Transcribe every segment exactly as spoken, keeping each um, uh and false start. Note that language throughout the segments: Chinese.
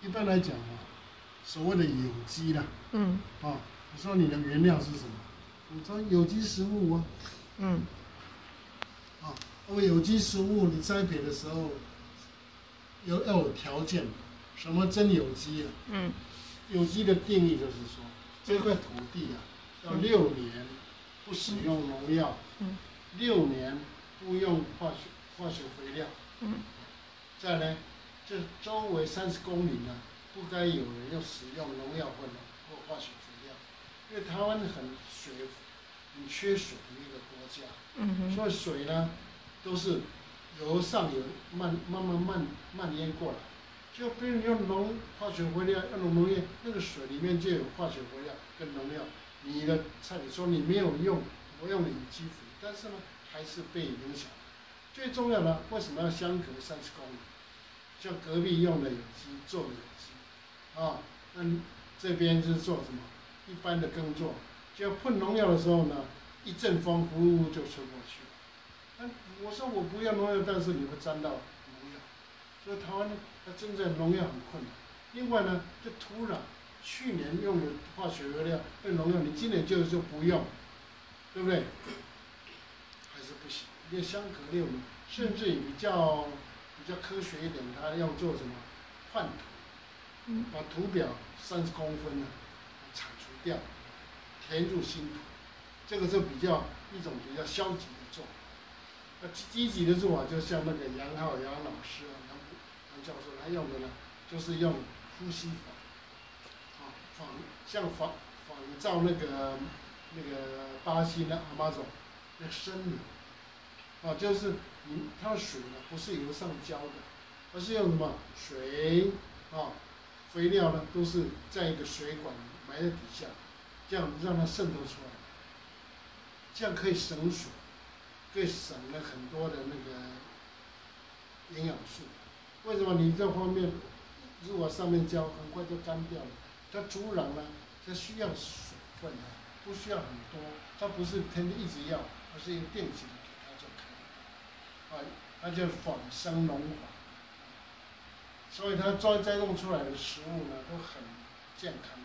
一般来讲啊，所谓的有机啦， 嗯， 啊，你说你的原料是什么？你说有机食物啊， 嗯， 啊，那么有机食物你栽培的时候，有要有条件，什么真有机啊？ 嗯， 有机的定义就是说，这块土地啊，要六年不使用农药， 嗯， 六年不用化学化学肥料， 嗯， 再来，这周围三十公里呢，不该有人要使用农药或者或化学肥料，因为台湾很水很缺水的一个国家， 嗯哼， 所以水呢都是由上游慢慢慢慢蔓延过来。就比如用农化学肥料，用农业，那个水里面就有化学肥料跟农药。你的菜，你说你没有用，我用了有机肥，但是呢，还是被影响。最重要的，为什么要相隔三十公里？像隔壁用的有机，做的有机，啊，那这边是做什么？一般的耕作，就要喷农药的时候呢，一阵风呼就吹过去了。那我说我不要农药，但是你会沾到农药，所以台湾它真正农药很困难。另外呢，这土壤，去年用的化学肥料、用农药，你今年就就不用，对不对？还是不行，要相隔六年，甚至于比较比较科学一点，它要做什么换土，把土表三十公分呢铲除掉，填入新土，这个就比较一种比较消极的做法。那积极的做法，就像那个杨浩杨老师啊，杨杨教授他用的呢，就是用呼吸法，啊，仿像仿仿照那个那个巴西的阿妈总那森林，啊，就是你它的水呢不是由上浇的，而是用什么水啊，肥料呢都是在一个水管埋在底下，这样让它渗透出来，这样可以省水。可以省了很多的那个营养素。为什么你这方面如果上面浇，很快就干掉了？它土壤呢，它需要水分的，不需要很多。它不是天天一直要，而是一个定期的给它就可以了。啊，它叫仿生农法。所以它栽栽种出来的食物呢，都很健康。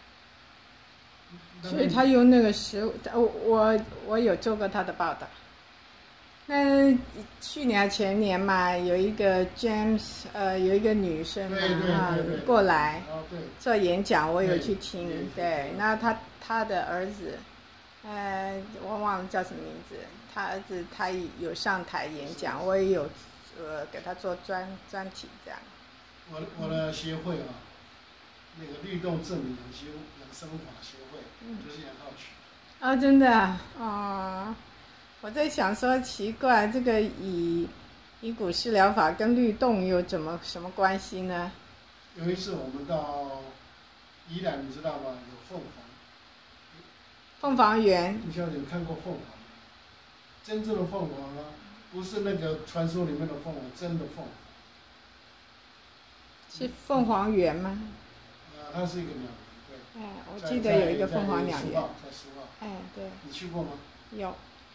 所以他用那个食物，我我我有做过他的报道。那去年前年嘛，有一个 James， 呃，有一个女生嘛啊过来做演讲，我有去听。对，那他他的儿子，呃，我忘了叫什么名字，他儿子他有上台演讲，我也有呃给他做专专题这样。 我我的协会啊，那个律动正理养修养生法协会，就是杨浩取。 哦，真的啊，哦。我在想说，奇怪，这个以以古式疗法跟律动有怎么什么关系呢？ 有一次我们到宜兰，你知道吗？有凤凰。 凤凰园。 你小姐有看过凤凰吗？真正的凤凰啊，不是那个传说里面的凤凰，真的凤凰。 是凤凰园吗？ 呃，它是一个鸟园，对。 哎，我记得有一个凤凰鸟园。 在苏澳。 哎，对。 你去过吗？ 有。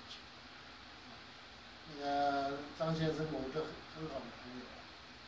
那个张先生，我的很好的朋友。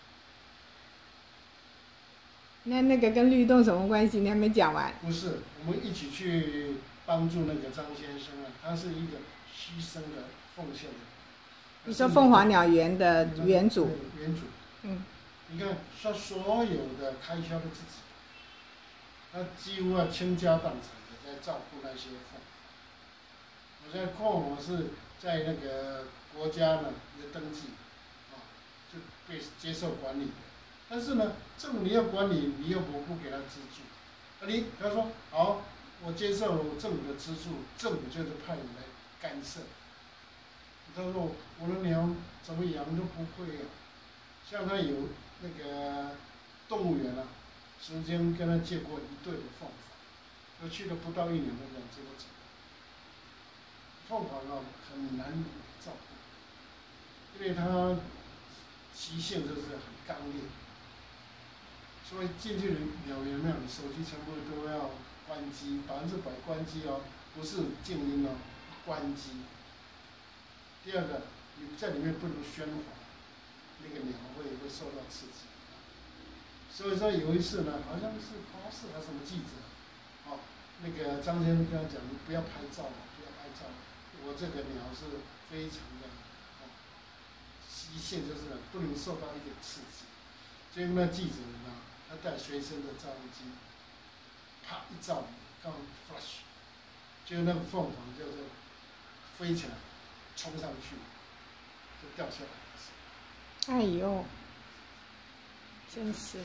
那那个跟律动什么关系？你还没讲完。 不是，我们一起去帮助那个张先生啊，他是一个牺牲的、奉献的。 你说凤凰鸟园的园主。 园主。嗯。你看，他所有的开销都自己，他几乎要倾家荡产的在照顾那些凤。我在矿，我是在那个国家呢有登记，啊，就被接受管理的。但是呢，政府你要管理，你又不不给他资助，啊你他说好，我接受政府的资助，政府就是派人来干涉。他说我的鸟怎么养都不会养，像他有那个动物园啊，曾经跟他借过一对的凤凰，我去了不到一年，那两只都走了。凤凰啊很难照顾，因为它习性就是很刚烈，所以进去鸟园那你手机全部都要关机，百分之百关机哦，不是静音哦，关机。第二个，你在里面不能喧哗，那个鸟会会受到刺激。 所以说有一次呢，好像是华视还是什么记者，哦，那个张先生跟他讲，你不要拍照了，不要拍照了，我这个鸟是非常的，哦，极限就是不能受到一点刺激。结果那记者呢，他带随身的照相机，啪一照，刚 flash， 就那个凤凰就是飞起来，冲上去，就掉下来。 哎呦，真是。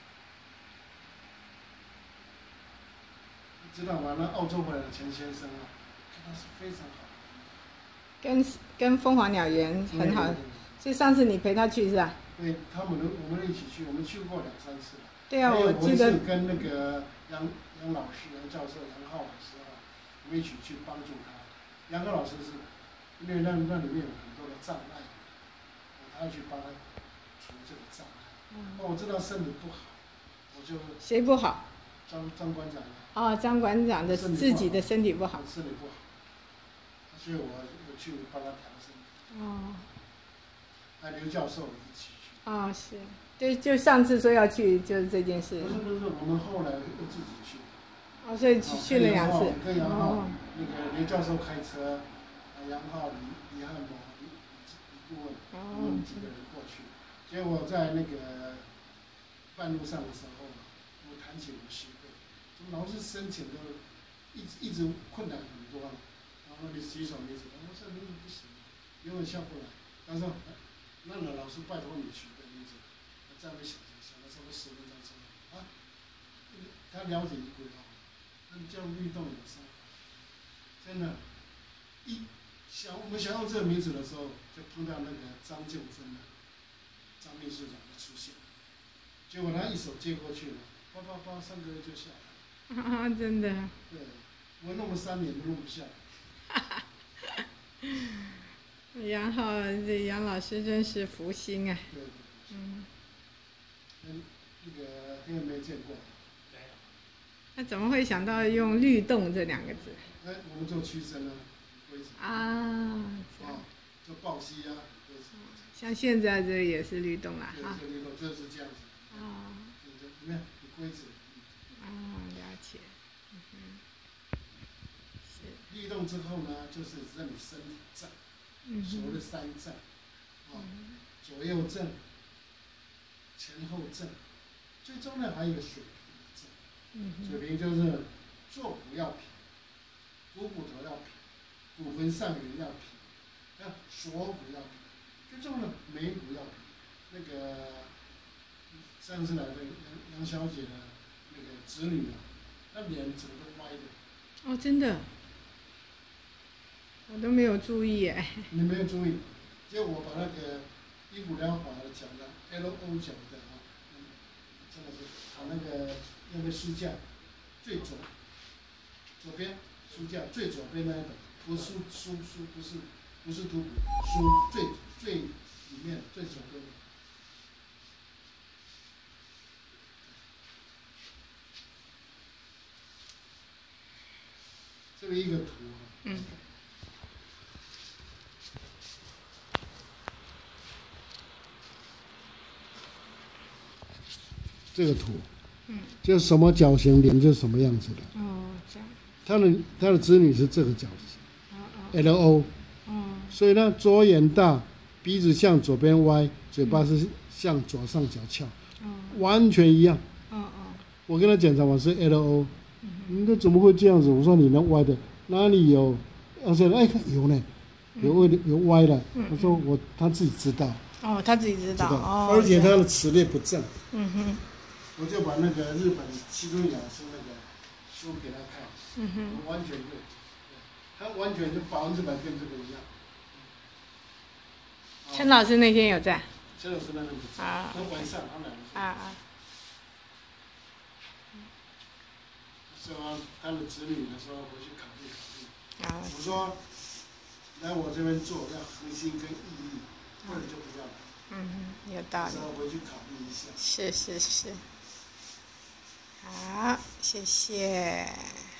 你知道吗？那澳洲回来的钱先生啊，跟他是非常好。 跟跟凤凰鸟园很好，就上次你陪他去是吧？ 对，他们都我们一起去，我们去过两三次了。 对啊，我记得。 跟那个杨杨老师、杨教授、杨浩老师啊，我们一起去帮助他。杨浩老师是，因为那那里面有很多的障碍，他去帮他除这个障碍。嗯。哦，我知道身体不好，我就。 谁不好？ 张张馆长啊。 哦，张馆长的自己的身体不好。 身体不好，所以我我去帮他调身体。哦。还刘教授一起去。 哦，是。对，就上次说要去，就是这件事。 不是不是，我们后来又自己去。 哦，所以去去了两次。 跟杨浩，那个刘教授开车，杨浩、李李汉谋、李李顾问，我们几个人过去。结果在那个半路上的时候，我谈起我的学费，老是申请都一直一直困难很多了。然后你举手没举，我说你不行，永远下不来。他说，那那老师拜托你取个名字。这样想想了差不多十分钟之后，啊，他了解一规划，那叫律动有伤，真的，一想我们想用这个名字的时候，就碰到那个张救生的张秘书长的出现，结果他一手接过去了，叭叭叭，三个月就下来了。 啊，真的。 对，我弄了三年都弄不下来。哈哈。杨浩，这杨老师真是福星啊。 对。 嗯。 嗯，那个因为没见过。对。 那怎么会想到用律动这两个字？ 哎，我们做屈伸啊，规则。 啊。 啊，做抱膝啊，规则。 像现在这也是律动啦， 哈。对，律动就是这样子。 啊。 就是你看，规则。 啊，了解。嗯哼。 是。律动之后呢，就是让你身体正。嗯。所谓的三正。啊。左右正。前后正，最终呢还有一个水平正。水平就是坐骨要平，股骨头要平，骨盆上缘要平，那锁骨要平，最重要的眉骨要平。那个上次来的杨杨小姐的那个侄女啊，那脸整个都歪的。 哦，真的，我都没有注意哎。 你没有注意，结果我把那个伊骨疗法的讲的 L O 讲的啊，嗯，真的是把那个那个书架最左，左边书架最左边那一本，不是书书书不是不是图谱，书最最里面最左边。这个一个图啊。嗯。这个图，嗯，就是什么角形脸就是什么样子的。哦，这样。他的他的子女是这个角形。哦哦。L O。哦。所以呢，左眼大，鼻子向左边歪，嘴巴是向左上角翘。哦。完全一样。哦哦。我跟他检查完是 L O。嗯。你这怎么会这样子？我说你那歪的哪里有？而且哎，有呢，有歪的有歪的。嗯。我说我他自己知道。 哦，他自己知道。哦。 而且他的齿列不正。 嗯哼。 我就把那个日本西村养生那个书给他看，嗯哼，完全对，他完全就百分之百跟这个一样。 陈老师那天有在？ 陈老师那天不在，啊，他晚上他两个。啊啊。说他的子女的时候回去考虑考虑。啊。我说，来我这边做要核心跟毅力，不然就不要了。 嗯哼，有道理。 然后回去考虑一下。 是是是。好，谢谢。